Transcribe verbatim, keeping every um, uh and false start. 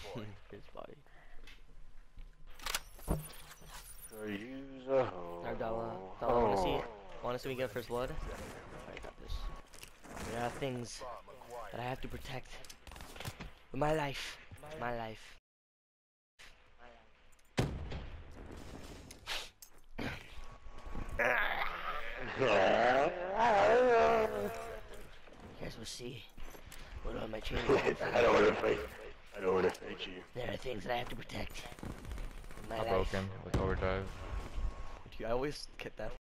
His body. Use a hoe. Abdallah, Abdallah, wanna see? Wanna see me get first blood? I got this. There are things that I have to protect with my life. My life. You guys will see what all my training is. I don't want to fight. I don't want to fight you. There are things that I have to protect with my I'm life. broken with overdrive. I always get that.